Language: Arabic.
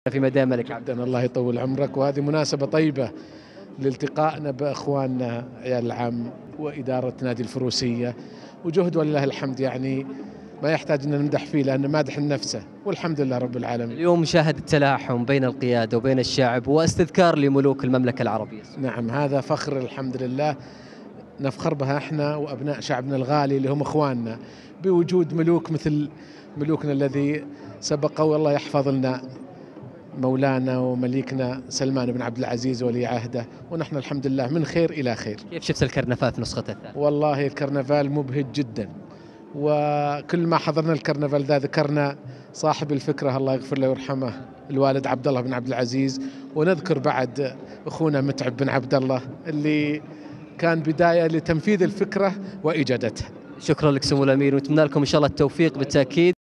في مدينة الملك عبد. جدا الله يطول عمرك، وهذه مناسبة طيبة لالتقائنا بأخواننا عيال العم وإدارة نادي الفروسية، وجهد ولله الحمد يعني ما يحتاج أن نمدح فيه لأنه مادح نفسه، والحمد لله رب العالمين. اليوم شاهد التلاحم بين القيادة وبين الشعب واستذكار لملوك المملكة العربية. نعم، هذا فخر الحمد لله نفخر بها احنا وأبناء شعبنا الغالي اللي هم أخواننا، بوجود ملوك مثل ملوكنا الذي سبقوا، والله يحفظ لنا مولانا ومليكنا سلمان بن عبد العزيز ولي عهده، ونحن الحمد لله من خير إلى خير. كيف شفت الكرنفال في نسخته الثانية؟ والله الكرنفال مبهج جدا، وكل ما حضرنا الكرنفال ذا ذكرنا صاحب الفكرة الله يغفر له ويرحمه الوالد عبد الله بن عبد العزيز، ونذكر بعد أخونا متعب بن عبد الله اللي كان بداية لتنفيذ الفكرة وإيجادتها. شكرا لك سمو الأمير، ونتمنى لكم إن شاء الله التوفيق بالتأكيد.